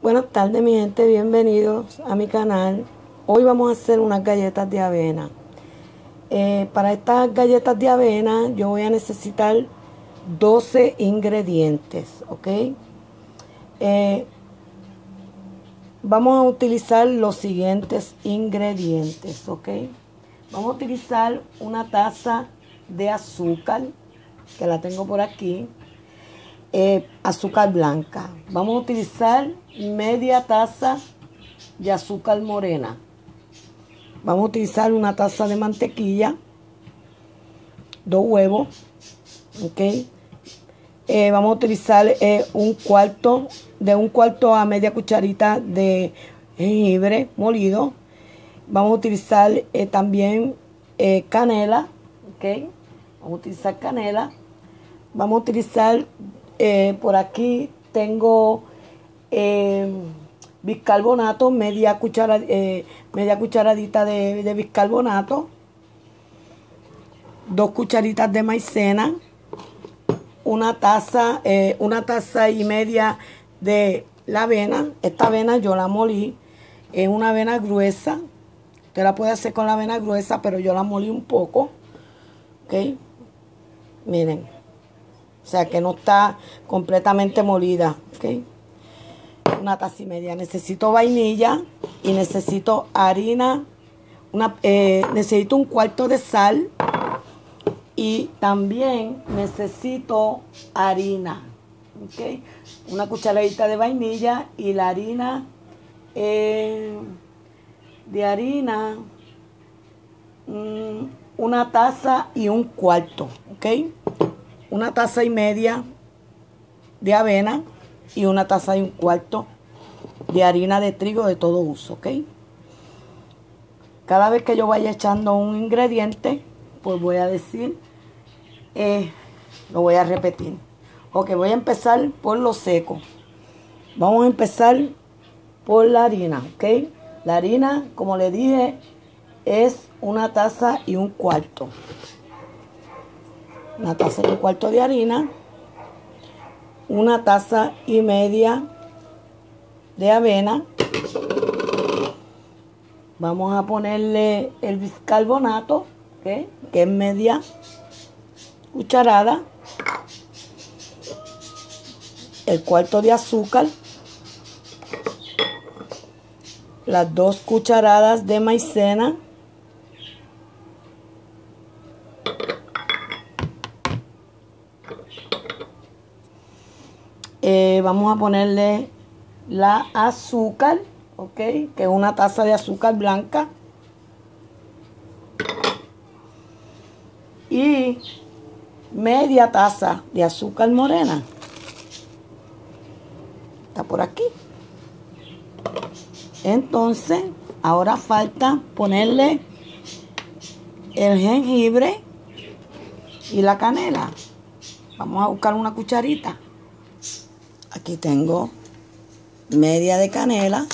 Buenas tardes, mi gente, bienvenidos a mi canal. Hoy vamos a hacer unas galletas de avena. Para estas galletas de avena yo voy a necesitar 12 ingredientes, ¿ok? Vamos a utilizar los siguientes ingredientes, ¿ok? Vamos a utilizar una taza de azúcar, que la tengo por aquí. Azúcar blanca. Vamos a utilizar media taza de azúcar morena. Vamos a utilizar una taza de mantequilla, 2 huevos, ok. Vamos a utilizar un cuarto a media cucharita de jengibre molido. Vamos a utilizar también canela, ok. Vamos a utilizar canela. Vamos a utilizar por aquí tengo bicarbonato, media cucharadita de bicarbonato, 2 cucharitas de maicena, una taza y media de la avena. Esta avena yo la molí, es una avena gruesa. Usted la puede hacer con la avena gruesa, pero yo la molí un poco, ok. Miren. O sea que no está completamente molida, ¿ok? Una taza y media. Necesito vainilla y necesito harina. Necesito un cuarto de sal. Y también necesito harina, ¿ok? Una cucharadita de vainilla y la harina una taza y un cuarto, ¿ok? Una taza y media de avena y una taza y un cuarto de harina de trigo de todo uso, ¿ok? Cada vez que yo vaya echando un ingrediente, pues voy a decir, lo voy a repetir. Ok, voy a empezar por lo seco. Vamos a empezar por la harina, ¿ok? La harina, como le dije, es una taza y un cuarto. Una taza y un cuarto de harina, una taza y media de avena. Vamos a ponerle el bicarbonato, ¿okay? Que es media cucharada, el cuarto de azúcar, las 2 cucharadas de maicena, vamos a ponerle la azúcar, ok, que es una taza de azúcar blanca, y media taza de azúcar morena. Está por aquí. Entonces, ahora falta ponerle el jengibre y la canela. Vamos a buscar una cucharita. Aquí tengo media de canela.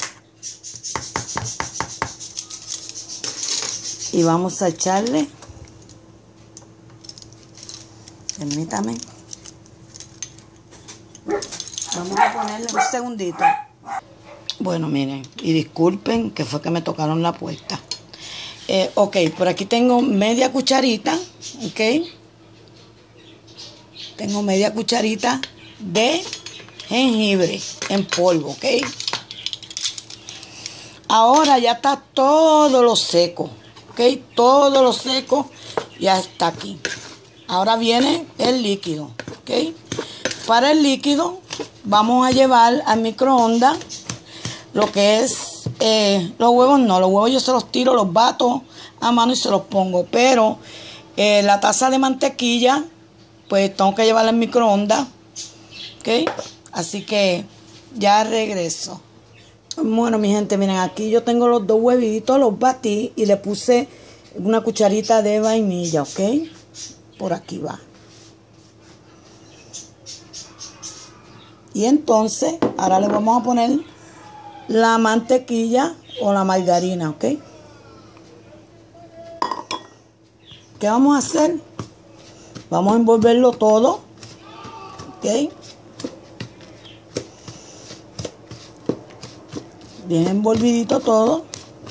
Y vamos a echarle, permítame, vamos a ponerle un segundito. Bueno, miren, y disculpen que fue que me tocaron la puerta. Ok, por aquí tengo media cucharita, ok. Tengo media cucharita de jengibre en polvo, ok. Ahora ya está todo lo seco, ok. Todo lo seco ya está aquí. Ahora viene el líquido, ok. Para el líquido vamos a llevar al microondas lo que es los huevos. No, los huevos yo se los tiro, los bato a mano y se los pongo. Pero la taza de mantequilla, pues tengo que llevarla al microondas, ok. Así que ya regreso. Bueno, mi gente, miren, aquí yo tengo los 2 huevitos, los batí y le puse una cucharita de vainilla, ok. Por aquí va. Y entonces, ahora le vamos a poner la mantequilla o la margarina, ¿ok? ¿Qué vamos a hacer? Vamos a envolverlo todo, ¿ok? bien envolvidito todo.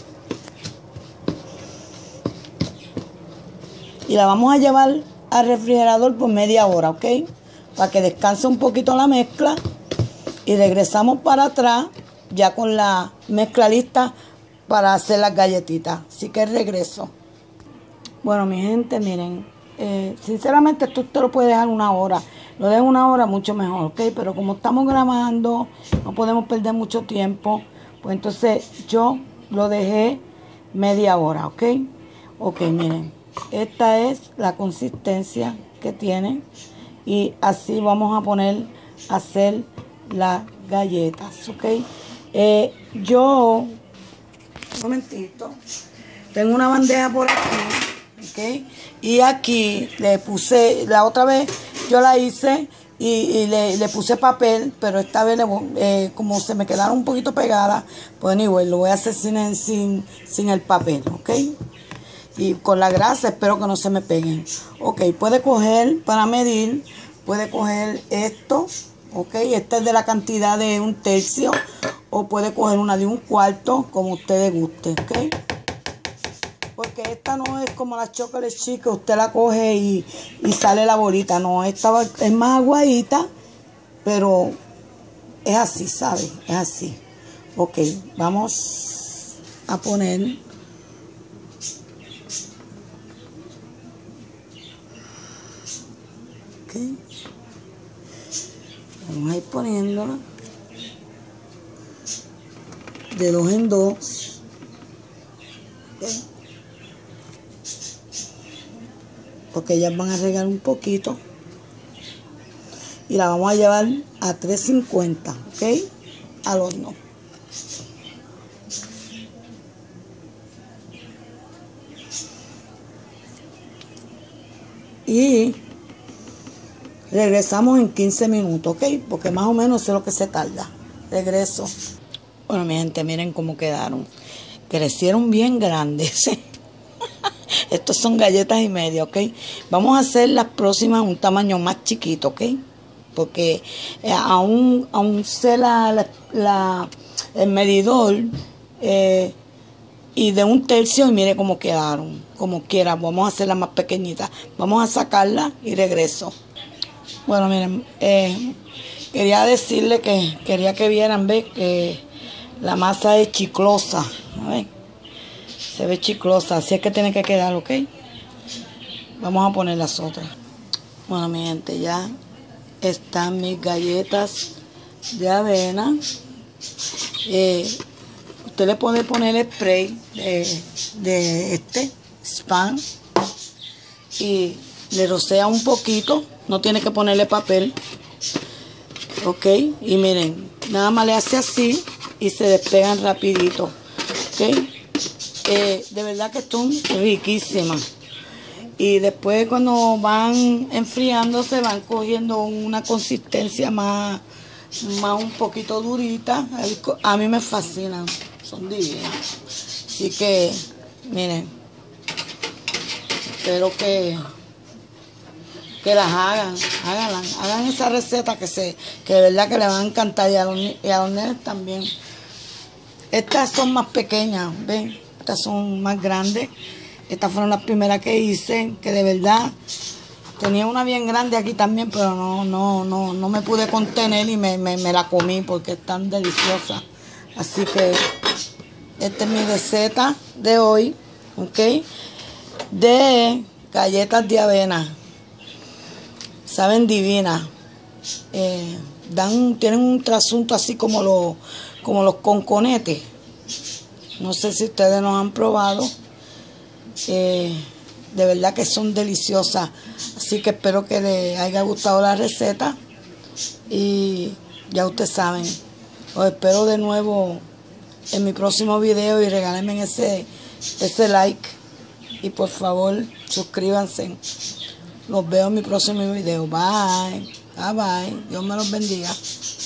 Y la vamos a llevar al refrigerador por media hora, ¿ok? Para que descanse un poquito la mezcla. Y regresamos para atrás ya con la mezcla lista para hacer las galletitas. Así que regreso. Bueno, mi gente, miren. Sinceramente esto usted lo puede dejar una hora. Lo dejo una hora mucho mejor, ¿ok? Pero como estamos grabando, no podemos perder mucho tiempo. Pues entonces yo lo dejé media hora, ¿ok? Ok, miren. Esta es la consistencia que tiene. Y así vamos a hacer las galletas, ¿ok? Un momentito. Tengo una bandeja por aquí, ¿ok? Y aquí le puse, la otra vez yo la hice y le puse papel, pero esta vez como se me quedaron un poquito pegadas, pues igual lo voy a hacer sin el papel, ¿ok? Y con la grasa espero que no se me peguen. Ok, puede coger para medir, puede coger esto, ok, esta es de la cantidad de 1/3, o puede coger una de 1/4, como ustedes guste, ok. Porque esta no es como la chocolate chip, que usted la coge y sale la bolita, no, esta es más aguadita, pero es así, ¿sabe? Es así. Ok, vamos a poner... Okay. Vamos a ir poniéndola de 2 en 2. Okay. Porque ellas van a regar un poquito. Y la vamos a llevar a 350, ¿ok? Al horno. Y regresamos en 15 minutos, ¿ok? Porque más o menos eso es lo que se tarda. Regreso. Bueno, mi gente, miren cómo quedaron. Crecieron bien grandes. Estos son galletas y media, ¿ok? Vamos a hacer las próximas un tamaño más chiquito, ¿ok? Porque aún sé el medidor y de 1/3, y mire cómo quedaron. Como quiera, vamos a hacerlas más pequeñitas. Vamos a sacarla y regreso. Bueno, miren, quería decirle que quería que vieran, ¿ves? Que la masa es chiclosa, ¿ves? Se ve chiclosa, así es que tiene que quedar, ¿ok? Vamos a poner las otras. Bueno, mi gente, ya están mis galletas de avena. Usted le puede poner spray de este Spam y le rocea un poquito. No tiene que ponerle papel. Ok, y miren, nada más le hace así y se despegan rapidito. Ok, de verdad que son riquísimas. Y después cuando van enfriándose van cogiendo una consistencia más un poquito durita. A mí me fascinan, son divinas. Así que, miren, espero que las hagan esa receta que de verdad que les va a encantar, y a los nenes también. Estas son más pequeñas, ¿ven? Estas son más grandes. Estas fueron las primeras que hice, que de verdad tenía una bien grande aquí también, pero no me pude contener y me la comí porque es tan deliciosa. Así que esta es mi receta de hoy, ¿ok? De galletas de avena. Saben divinas. Tienen un trasunto así como los conconetes. No sé si ustedes los han probado. De verdad que son deliciosas. Así que espero que les haya gustado la receta. Y ya ustedes saben. Os espero de nuevo en mi próximo video y regálenme ese like. Y por favor, suscríbanse. Los veo en mi próximo video. Bye. Bye bye. Dios me los bendiga.